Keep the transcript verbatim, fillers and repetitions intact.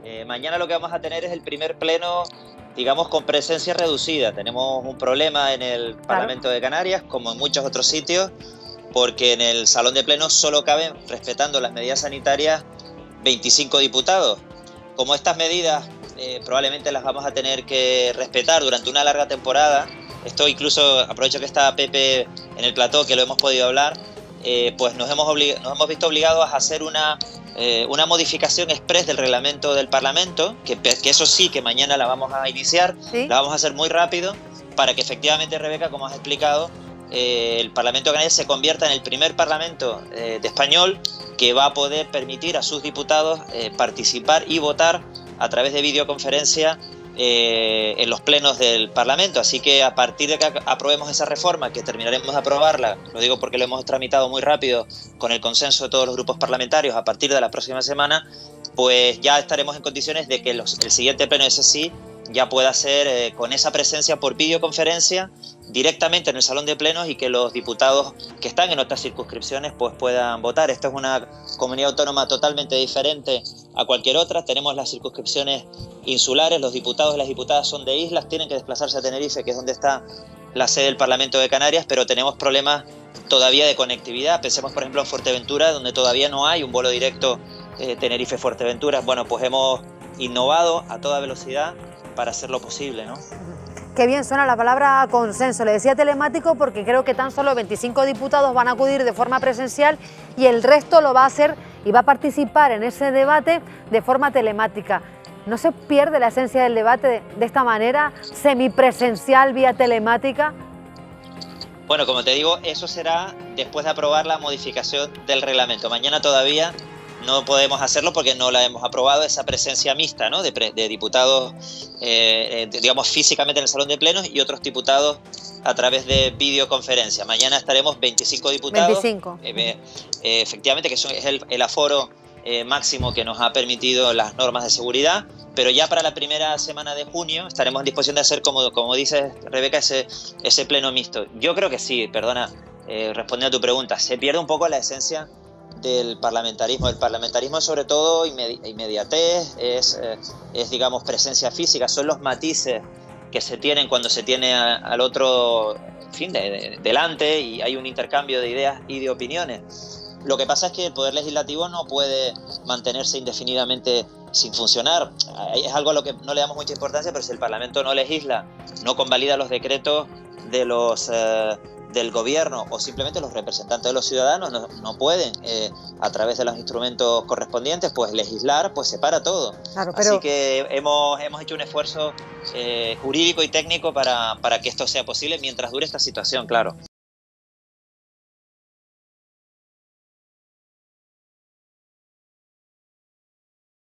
Eh, mañana lo que vamos a tener es el primer pleno, digamos, con presencia reducida. Tenemos un problema en el claro. Parlamento de Canarias, como en muchos otros sitios, porque en el salón de plenos solo caben, respetando las medidas sanitarias, veinticinco diputados. Como estas medidas eh, probablemente las vamos a tener que respetar durante una larga temporada, esto incluso aprovecho que está Pepe en el plató, que lo hemos podido hablar, eh, pues nos hemos, nos hemos visto obligados a hacer una, eh, una modificación express del reglamento del Parlamento, que, que eso sí, que mañana la vamos a iniciar, ¿sí? La vamos a hacer muy rápido, para que efectivamente, Rebeca, como has explicado, eh, el Parlamento de Canarias se convierta en el primer Parlamento eh, de español que va a poder permitir a sus diputados eh, participar y votar a través de videoconferencia eh, en los plenos del Parlamento. Así que a partir de que aprobemos esa reforma, que terminaremos de aprobarla, lo digo porque lo hemos tramitado muy rápido con el consenso de todos los grupos parlamentarios a partir de la próxima semana, pues ya estaremos en condiciones de que los, el siguiente pleno, ese sí, ya pueda ser eh, con esa presencia por videoconferencia directamente en el salón de plenos y que los diputados que están en otras circunscripciones pues puedan votar. Esta es una comunidad autónoma totalmente diferente a cualquier otra. Tenemos las circunscripciones insulares, los diputados y las diputadas son de islas, tienen que desplazarse a Tenerife, que es donde está la sede del Parlamento de Canarias, pero tenemos problemas todavía de conectividad. Pensemos, por ejemplo, en Fuerteventura, donde todavía no hay un vuelo directo eh, Tenerife-Fuerteventura. Bueno, pues hemos innovado a toda velocidad para hacerlo posible, ¿no? Qué bien suena la palabra consenso. Le decía telemático porque creo que tan solo veinticinco diputados van a acudir de forma presencial y el resto lo va a hacer y va a participar en ese debate de forma telemática. ¿No se pierde la esencia del debate de, de esta manera, semipresencial vía telemática? Bueno, como te digo, eso será después de aprobar la modificación del reglamento. Mañana todavía no podemos hacerlo porque no la hemos aprobado, esa presencia mixta, ¿no? de, pre, de diputados, eh, de, digamos, físicamente en el salón de plenos y otros diputados a través de videoconferencia. Mañana estaremos veinticinco diputados. veinticinco. Eh, eh, efectivamente, que son, es el, el aforo eh, máximo que nos ha permitido las normas de seguridad, pero ya para la primera semana de junio estaremos en disposición de hacer, como, como dices, Rebeca, ese, ese pleno mixto. Yo creo que sí, perdona, eh, respondiendo a tu pregunta, se pierde un poco la esencia del parlamentarismo. El parlamentarismo es sobre todo inmedi inmediatez, es, eh, es digamos presencia física, son los matices que se tienen cuando se tiene a, al otro, en fin, de, de, delante y hay un intercambio de ideas y de opiniones. Lo que pasa es que el Poder Legislativo no puede mantenerse indefinidamente sin funcionar. Es algo a lo que no le damos mucha importancia, pero si el Parlamento no legisla, no convalida los decretos de los eh, del gobierno o simplemente los representantes de los ciudadanos no, no pueden eh, a través de los instrumentos correspondientes pues legislar, pues se para todo. Claro, pero... Así que hemos, hemos hecho un esfuerzo eh, jurídico y técnico para, para que esto sea posible mientras dure esta situación, claro.